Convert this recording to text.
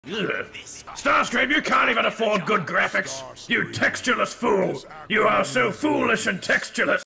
Ugh. Starscream, you can't even afford good graphics! You textureless fool! You are so foolish and textureless!